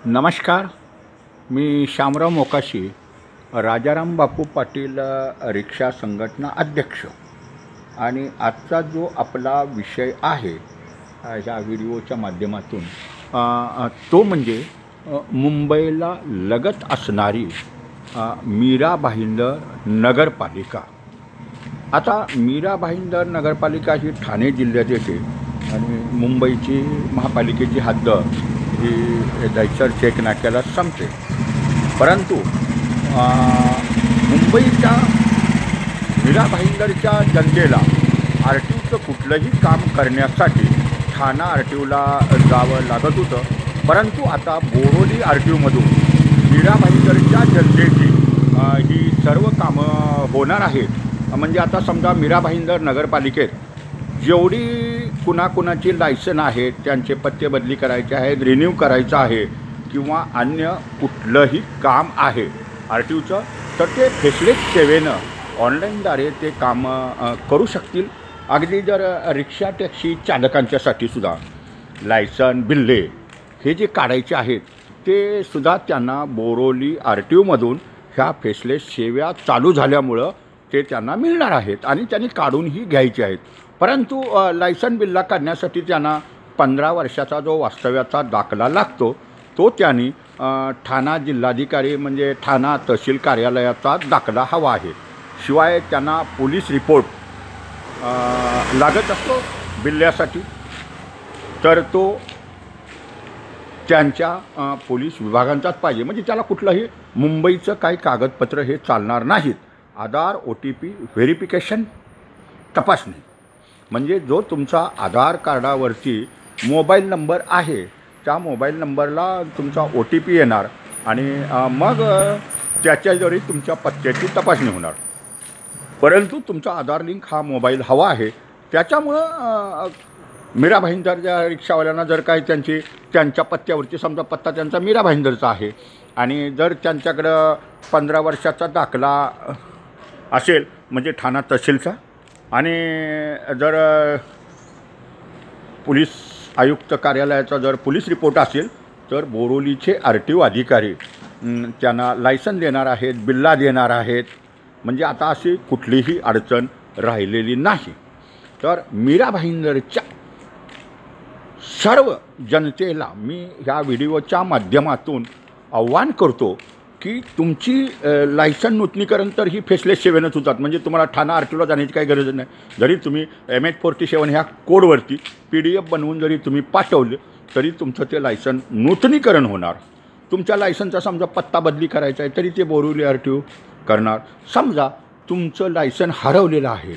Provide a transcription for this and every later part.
नमस्कार. मी शामराव मोकाशी, राजाराम बापू पाटील रिक्षा संघटना अध्यक्ष. आणि आजचा जो आपला विषय आहे ह्या व्हिडिओच्या माध्यमातून तो म्हणजे मुंबईला लगत असणारी मीरा भाईंदर नगरपालिका. आता मीरा भाईंदर नगरपालिका ही ठाणे जिल्ह्यात येते आणि मुंबईची महापालिकेची हद्द ही दहिसर चेक नाक्याला संपते. परंतु मुंबईच्या मीरा भाईंदरच्या जनतेला आर टी ओचं कुठलंही काम करण्यासाठी ठाणा आर टी ओला जावं लागत होतं. परंतु आता बोरोली आर टी ओमधून मीरा भाईंदरच्या जनतेची ही सर्व कामं होणार आहेत. म्हणजे आता समजा मीरा भाईंदर नगरपालिकेत जेवढी कुणाकुणाची लायसन आहेत, त्यांचे पत्ते बदली करायचे आहेत, रिन्यू करायचं आहे किंवा अन्य कुठलंही काम आहे आर टी ओचं, तर ते फेसलेस सेवेनं ऑनलाईनद्वारे ते कामं करू शकतील. अगदी जर रिक्षा टॅक्सी चालकांच्यासाठी सुद्धा लायसन बिल्ले हे जे काढायचे आहेत ते सुद्धा त्यांना बोरोली आर टी ओमधून ह्या फेसलेस सेवा चालू झाल्यामुळं ते त्यांना मिळणार आहेत आणि त्यांनी काढूनही घ्यायचे आहेत. परंतु लायसन बिल्ला काढण्यासाठी त्यांना 15 वर्षाचा जो वास्तव्याचा दाखला लागतो तो त्यांनी ठाणा जिल्हाधिकारी म्हणजे ठाणा तहसील कार्यालयाचा दाखला हवा आहे. शिवाय त्यांना पोलीस रिपोर्ट लागत असतो बिल्ल्यासाठी, तर तो त्यांच्या पोलीस विभागांचाच पाहिजे. म्हणजे त्याला कुठलंही मुंबईचं काही कागदपत्र हे चालणार नाहीत. आधार OTP व्हेरिफिकेशन तपासणी म्हणजे जो तुमचा आधार कार्डावरती मोबाईल नंबर आहे त्या मोबाईल नंबरला तुमचा OTP येणार आणि मग त्याच्याद्वारे तुमच्या पत्त्याची तपासणी होणार. परंतु तुमचा आधार लिंक हा मोबाईल हवा आहे. त्याच्यामुळं मीरा भाईंदरच्या रिक्षावाल्यांना जर काही त्यांच्या पत्त्यावरती समजा पत्ता त्यांचा मीरा भाईंदरचा आहे आणि जर त्यांच्याकडं 15 वर्षाचा दाखला असेल म्हणजे ठाणा तहसीलचा आणि जर पोलीस आयुक्त कार्यालयाचा जर पोलीस रिपोर्ट असेल तर बोरोलीचे RTO अधिकारी त्यांना लायसन देणार आहेत, बिल्ला देणार आहेत. म्हणजे आता अशी कुठलीही अडचण राहिलेली नाही. तर मीरा भाईंदरच्या सर्व जनतेला मी ह्या व्हिडिओच्या माध्यमातून आव्हान करतो की तुमची लायसन नूतनीकरण तर ही फेसलेस सेवेनंच होतात. म्हणजे तुम्हाला ठाणा आर टी ओला जाण्याची काही गरज नाही. जरी तुम्ही MH47 ह्या कोडवरती PDF बनवून जरी तुम्ही पाठवले तरी तुमचं ते लायसन नूतनीकरण होणार. तुमच्या लायसनचा समजा पत्ता बदली करायचा आहे तरी ते बोरिवली RTO करणार. समजा तुमचं लायसन हरवलेलं आहे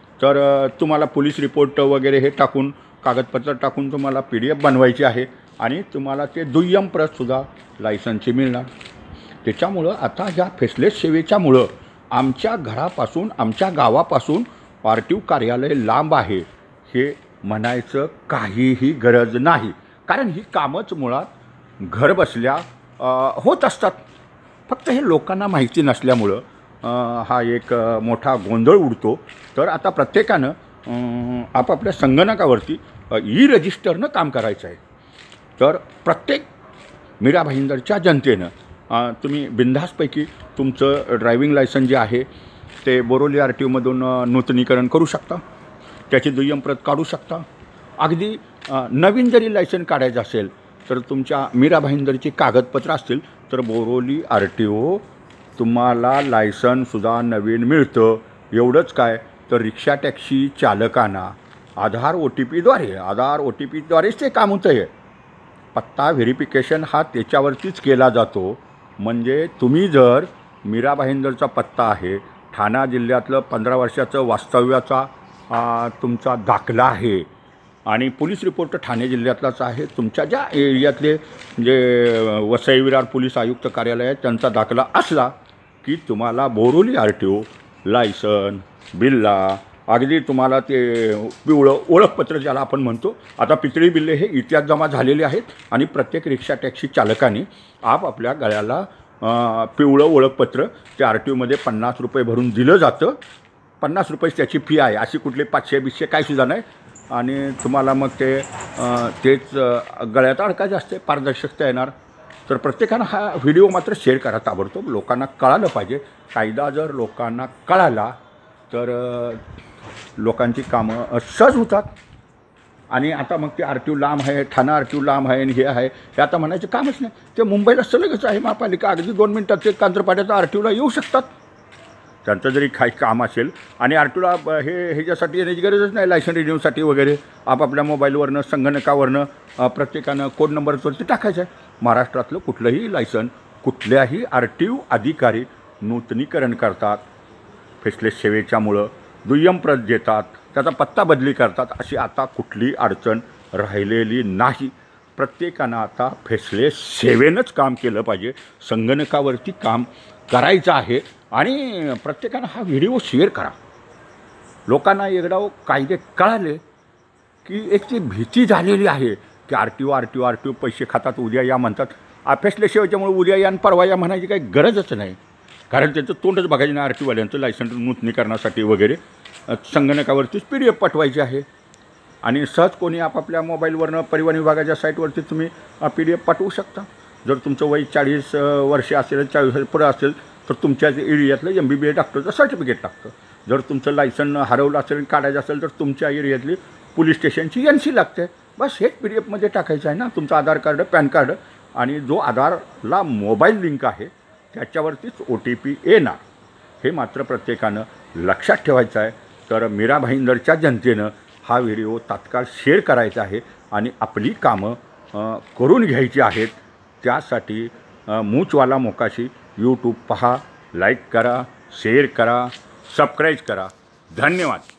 तर तुम्हाला पोलीस रिपोर्ट वगैरे हे टाकून कागदपत्र टाकून तुम्हाला PDF बनवायची आहे आणि तुम्हाला ते दुय्यम प्रतसुद्धा लायसनची मिळणार. त्याच्यामुळं आता ह्या फेसलेस सेवेच्यामुळं आमच्या घरापासून आमच्या गावापासून RTO कार्यालय लांब आहे हे म्हणायचं काहीही गरज नाही. कारण ही कामच मुळात घरबसल्या होत असतात. फक्त हे लोकांना माहिती नसल्यामुळं हा एक मोठा गोंधळ उडतो. तर आता प्रत्येकानं आपापल्या संगणकावरती रजिस्टरनं काम करायचं आहे. तर प्रत्येक मीरा भाईंदरच्या जनतेनं तुम्ही बिनधास्तपैकी तुमचं ड्रायव्हिंग लायसन जे आहे ते बोरोली RTO मधून नूतनीकरण करू शकता. त्याची दुय्यम प्रत काढू शकता. अगदी नवीन जरी लायसन काढायचं असेल तर तुमच्या मीरा भाईंदरची कागदपत्र असतील तर बोरोली RTO तुम्हाला लायसनसुद्धा नवीन मिळतं. एवढंच काय तर रिक्षा टॅक्सी चालकांना आधार OTPद्वारेच ते काम होतं आहे. पत्ता व्हेरिफिकेशन हा त्याच्यावरतीच केला जातो. म्हणजे तुम्ही जर मीरा भाईंदरचा पत्ता आहे, ठाणा जिल्ह्यातलं 15 वर्षाचं वास्तव्याचा तुमचा दाखला आहे आणि पोलीस रिपोर्ट ठाणे जिल्ह्यातलाच आहे, तुमच्या ज्या एरियातले जे वसई विरार पोलीस आयुक्त कार्यालय आहे त्यांचा दाखला असला की तुम्हाला बोरोली RTO लायसन बिल्ला अगदी तुम्हाला ते पिवळं ओळखपत्र ज्याला आपण म्हणतो. आता पितळी बिल्ले हे इतिहास जमा झालेले आहेत आणि प्रत्येक रिक्षा टॅक्सी चालकांनी आपापल्या गळ्याला पिवळं ओळखपत्र ते RTO मध्ये 50 रुपये भरून दिलं जातं. 50 रुपये त्याची फी आहे. अशी कुठली 500-200 काहीसुद्धा नाही. आणि तुम्हाला मग तेच गळ्यात अडकायचं असते. पारदर्शकता येणार. तर प्रत्येकानं हा व्हिडिओ मात्र शेअर करा ताबडतोब. लोकांना कळालं पाहिजे. कायदा जर लोकांना कळाला तर लोकांची कामं सहज होतात. आणि आता मग ते RTO लांब आहे, ठाणा RTO लांब आहे आणि हे आहे, हे आता म्हणायचं कामच नाही. ते मुंबईला सलगच आहे महापालिका. अगदी 2 मिनिटात ते कांजरपाड्याचा RTOला येऊ शकतात. त्यांचं जरी काही काम असेल आणि RTOला ह्याच्यासाठी येण्याची गरजच नाही, लायसन रिन्यूसाठी वगैरे. आपापल्या मोबाईलवरनं संगणकावरनं प्रत्येकानं कोड नंबरवरती टाकायचं आहे. महाराष्ट्रातलं कुठलंही लायसन कुठल्याही RTO अधिकारी नूतनीकरण करतात, फेसलेस सेवेच्यामुळं दुय्यम प्रत देतात, त्याचा पत्ता बदली करतात. अशी आता कुठली अडचण राहिलेली नाही. प्रत्येकानं आता फेसलेस सेवेनंच काम केलं पाहिजे, संगणकावरती काम करायचं आहे. आणि प्रत्येकानं हा व्हिडिओ शेअर करा. लोकांना एकदा कायदे कळाले की एक ती भीती झालेली आहे की RTO पैसे खातात, उद्या या म्हणतात. फेसलेस सेवेच्यामुळे उद्या या आणि परवा या म्हणायची काही गरजच नाही. कारण त्यांचं तोंडच बघायचं नाही. RTOवाल्यांचं लायसन नूतनीकरणासाठी वगैरे संगणकावरतीच PDF पाठवायची आहे. आणि सहज कोणी आपापल्या मोबाईलवरनं परिवहन विभागाच्या साईटवरती तुम्ही PDF पाठवू शकता. जर तुमचं वय 40 वर्षे असेल, 40 पुढं असेल तर तुमच्या एरियातलं MBBS डॉक्टरचं सर्टिफिकेट लागतं. जर तुमचं लायसन हरवलं असेल, काढायचं असेल तर तुमच्या एरियातली पोलीस स्टेशनची NC लागते. बस हेच PDF टाकायचं आहे ना, तुमचं आधार कार्ड, पॅन कार्ड. आणि जो आधारला मोबाईल लिंक आहे त्याच्यावरतीच OTP येणार. हे मात्र प्रत्येकानं लक्षात ठेवायचं आहे. तर मीरा भाईंदरच्या जनतेनं हा व्हिडिओ तात्काळ शेअर करायचा आहे आणि आपली कामं करून घ्यायची आहेत. त्यासाठी मूचवाला मोकाशी YouTube पहा, लाईक करा, शेअर करा, सबस्क्राईब करा. धन्यवाद.